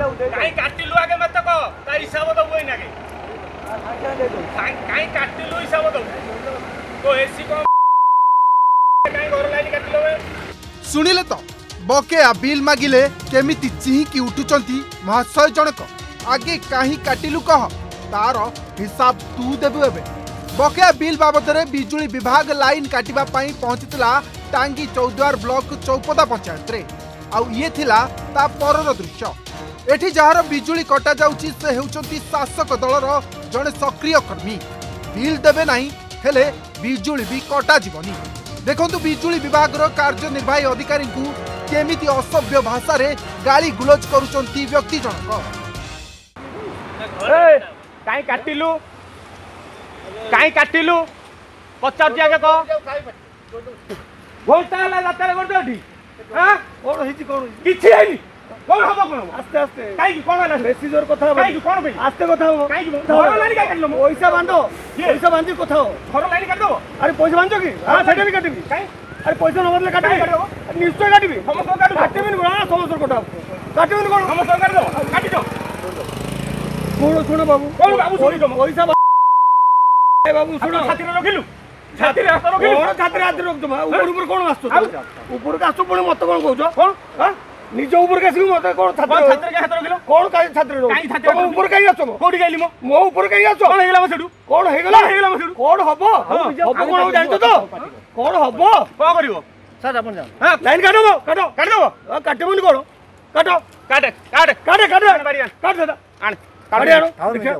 काई काटिलु आगे मत को ता हिसाब दो कोई ना के काई काटिलु हिसाब दो तो एसी को काई घर लाइन काटिलो सुनिले तो बकेया बिल मागिले केमिति चिहिकी उठुचंती महाशय जनक आगे काहे काटिलु कह तार हिसाब तू देबु एबे बकेया बिल बाबद बिजुली विभाग लाइन काटिबा पई पहुंचतिला टांगी चौद्वार ब्लॉक चौपदा पंचायत रे आउ ये थिला ता परर दृश्य एठी जहार बिजुली कटा जाउची से हेउचंती शासक दलर जणे सक्रिय कर्मी बिल देबे नाही हेले बिजुली भी कटा जीवनी देखंतु बिजुली विभाग रो कार्यनिर्वाही अधिकारी को केमिति असभ्य भाषा रे गाली गुलोज करूचंती व्यक्ति जनक काई काटिलु पचार जाके को बहुत ताला जातरे कर दोठी हां कोन हिची कोन किछि आइनी कोन हबो कोन आस्ते आस्ते काई कोन होला बेसी जोर कथा हबो काई कोन बे आस्ते कथा हबो काई घर लाइन का काटलो पैसा बांधो पैसा बांधी कथा हो घर लाइन काट दो अरे पैसा बांधो की हां सेटा भी काटिबी काई अरे पैसा न बदले काटिबी निश्चय काटिबी समस्त काट काटिबी कोन समस्त कटा काटिबी कोन समस्त काट दो काटि दो सुनो बाबू कोन बाबू सुनि पैसा ए बाबू सुनो छाती रे रखिलु छाती रे हाथ रखिलु कोन छाती रे हाथ रख दो ऊपर कोन आस्तो ऊपर का आस्तो पुणी मत कोन कहउछो कोन हां निज ऊपर के आसी मत कोन छाती के हाथ रखिलो कोन काई छाती रे काई छाती रे ऊपर काई आछो कोडी गाइली मो ऊपर काई आछो कोन हेगला म सेडू कोन हेगला म सेडू कोन हबो हबो कोन जानतो तो कोन हबो को करिवो सर अपन जा हां लाइन काटो काट दो काटबो कोन काटो काट बाड़ी काट दादा आन बाड़ी आनो देखियो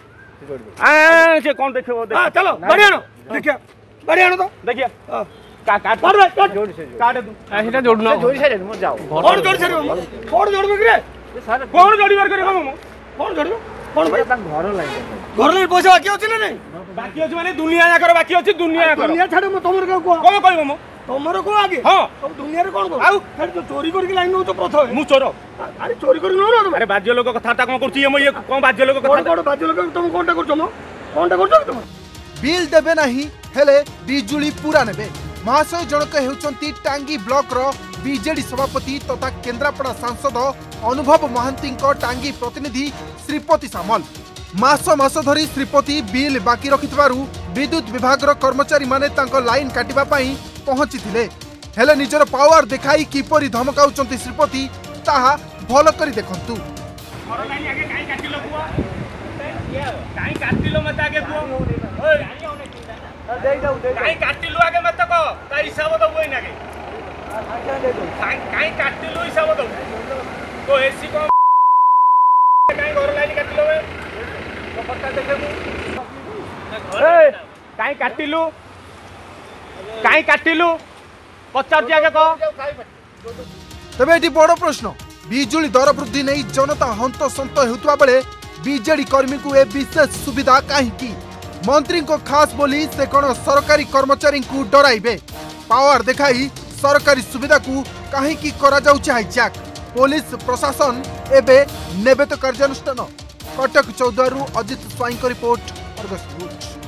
आ से कोन देखियो हां चलो बाड़ी आनो देखियो बाड़ी आनो तो देखियो काट जोड़ से काट दू एटा जोड़ न जोड़ से मत जाओ कोन जोड़ से कोन जोड़बे रे सर कोन जोड़ी बार करे हम कोन जोड़बे कोन भाई अपन घर लाइन पैसा बाकी अछि ना नहीं बाकी अछि माने दुनिया जाकर बाकी अछि दुनिया जाकर दुनिया छाड़ म तमर को कोन कहबो म तमर को आगे हां अब दुनिया रे कोन आउ जो चोरी करके लाइन न तो प्रथम मु चोर अरे चोरी करी न अरे बाज्य लोक कथा कोन करछि हम ये कोन बाज्य लोक कथा कोन बाज्य लोक तुम कोनटा करछो म कोनटा करछो तुम बिल देबे नाही हेले बिजुली पूरा नेबे महाशय जनक हेउचंती टांगी ब्लॉक रो बीजेडी सभापति तथा केन्द्रापड़ा सांसद अनुभव महांती टांगी प्रतिनिधि श्रीपति सामल मास धरी श्रीपति बिल बाकी रखिथबारु विद्युत विभाग रो कर्मचारी माने तांको लाइन काटिबा पई पहुंची थिले हेले निजर पावर देखाई किपरि धमकाउचंती श्रीपति ताहा भल करी देखंतु घर लाइन आगे काई काटिलो बुआ काई काटिलो मत आगे बुआ ओए काई काटिलु आगे मत को ता हिसाब दो कोई ना के काई काटिलु हिसाब दो तो एसी को काई घर लाइन काटिलो तो पत्ता देखबू ए काई काटिलु पचार जाके को तबे एटी बड़ प्रश्न बिजुली दर वृद्धि नहीं जनता हंतसंत हेउतबा बेले बीजेडी कर्मी को ए विशेष सुविधा काहे की मंत्री को खास बोली से कौन सरकारी कर्मचारी को डराइबे पावर देखाई सरकारी सुविधा को कहीं की करा जाउछि हाईजैक पुलिस प्रशासन एबे नेबे तो कार्यानुष्ठान कटक चौद्वारू Ajit Swain report Argus news.